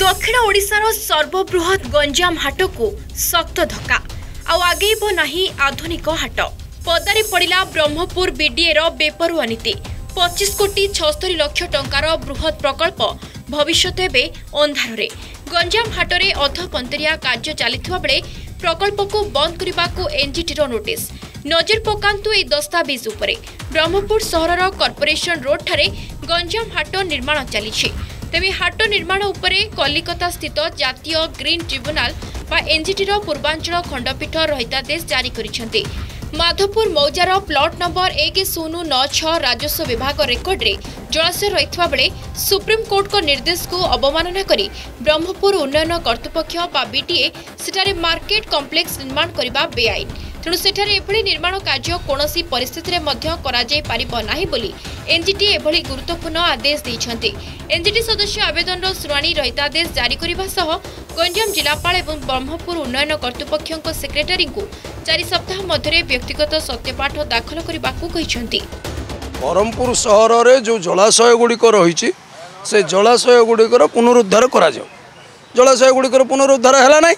दक्षिण ओडिशार सर्वबृहत गंजाम हाट को सख्त धक्का आगेब नहीं आधुनिक हाट पदारे पड़ा ब्रह्मपुर बीडीए बेपरुआ नीति 25 कोटी 76 लाख टंकार बृहत प्रकल्प भविष्य अंधारे गंजाम हाटरे अधपंतरिया कार्य चलता बेले प्रकल्प को बंद करने को एनजीटी नोटिस नजर पकांतु ए दस्तावेज उपरे ब्रह्मपुर सहरर कॉर्पोरेशन रोड ठारे गंजाम हाट निर्माण चली तेबे हाट निर्माण उपरे कलिकता स्थित जातीय ग्रीन ट्रिब्यूनाल बा एनजीटी पूर्वांचल खंडपीठ रहितादेश जारी करिसेंती। माधवपुर मौजार प्लॉट नंबर 1096 राजस्व विभाग रेकर्ड रे जलाशय रही बेले सुप्रीम कोर्ट को निर्देश को अवमानना करी ब्रह्मपुर उन्नयन कर्तृपक्ष बा बीडीए सेठारे मार्केट कॉम्प्लेक्स निर्माण करबा बेआईन तेणु सेठारे एभली निर्माण कार्य कोनोसी परिस्थिति रे मध्य कराଯାଇ पारिबो नाही बोली एनजीटी एभली गुरुत्वपूर्ण आदेश दैछंती। एनजीटी सदस्य आवेदन शुणाणी रहितादेश जारी करबा सह गंजाम जिलापाल एवं ब्रह्मपुर उन्नयन कर्तृपक्षक सेक्रेटरी को 4 सप्ताह मध्य व्यक्तिगत सत्यपाठ दाखल करबाकू कहिसंती। ब्रह्मपुर सहर रे जो जलाशय गुड़िक रही से जलाशय गुड़िकर पुनरुद्धार करा जाओ। जलाशय गुड़िकर पुनरुद्धार है ना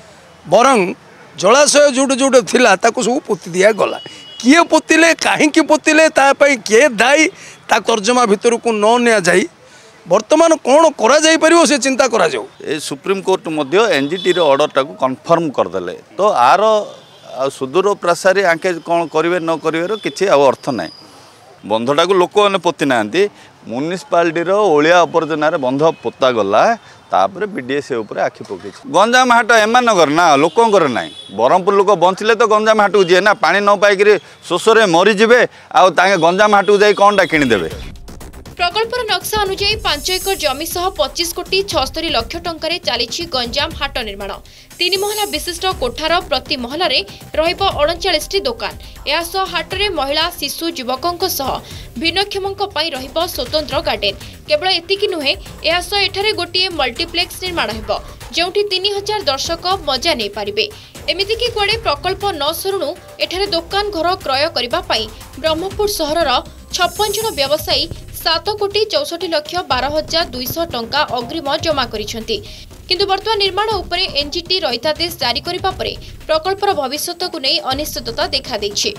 बरं जलाशय जोटे जोटे थिला ताको सब पोती दिया गला किए पोतिले कहीं पोतिले किए दायी ता तर्जमा भितर को न निया जाई वर्तमान कौन करा जाई परिबो से चिंता करा जाओ। ए सुप्रीम कोर्ट मध्य एनजीटी रो ऑर्डर टाको कन्फर्म कर देले तो आर सुदूर प्रसारी आंके कौन करिवे न करिवे किछि अर्थ ना बंधटा को लोक मैंने पोती ना म्युनिसिपालिटी ओलिया आवर्जना बंध पोता गला तापर बीडीए से ऊपर आखि पकई गंजाम हाट एमानकर ना लोकंर ना ब्रह्मपुर लोक बंचले तो गंजाम हाट को जी ना पानी न पाइक शोषे मरीजे आगे गंजाम हाट को जाई कौनटा किणीदेवे। प्रकल्पर नक्शा अनुसार 5 एकर जमी सह 25 कोटी 76 लाख टंकार चली गंजाम हाट निर्माण 3 महला विशिष्ट कोठार प्रति महलारे रहिबो 39 दुकान यासह हाटरे महिला शिशु युवकों सह भिन्नक्षमों पई रहिबो स्वतंत्र गार्डन केवल एतिकी नुहे यासह एठारे गोटे मल्टीप्लेक्स निर्माण हेबो जोंठी 3000 दर्शक मजा नहीं पारिबे। एमिति कि कुआडे प्रकल्प न सरुणु एठारे दुकान घर क्रय करिबा पई ब्रह्मपुर सहरर 56 जन व्यवसायी 7 कोटी 64 लाख 12,200 टंका अग्रिम जमा करिसेंती किंतु वर्तमान निर्माण उपरे एनजीटी रहितादेश जारी करिबा परे प्रकल्पर भविष्यत को नहीं अनिश्चितता देखा दैछि।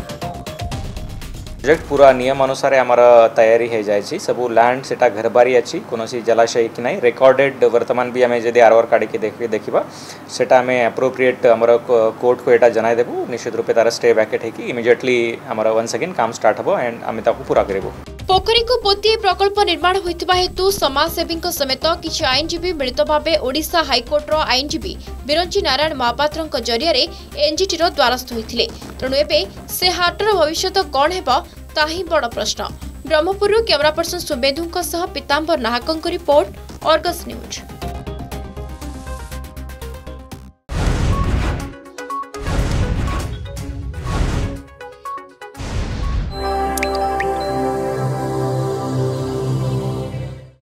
प्रोजेक्ट पूरा नियम अनुसार आमर तैयारी हो जाए सब लैंड सेटा घरबारी अच्छी कौन जलाशय कि नहीं रेकर्डेड वर्तमान भी आम जब आरओआर काढ़ देखा सेटा आम एप्रोप्रिएट आमर कोर्ट को यहाँ जनईदेबू निश्चित रूपे तार स्टे वैकेट होगी इमिडिएटली आमर वन्स अगेन काम स्टार्ट हम एंड आम पूरा करूँ। पोखरी को पोती प्रकल्प निर्माण होता हेतु समाजसेवी समेत किसी आईनजीवी मिलित भाव ओडिशा हाइकोर्टर आईनजीवी बिरंची नारायण महापात्र जरिया एनजीटी द्वारस्थ होते तेणु एवं से हाटर भविष्य कौन है ताही बड़ प्रश्न। ब्रह्मपुर कैमरा पर्सन सुबेदु Pitambar Nahak report Argus news.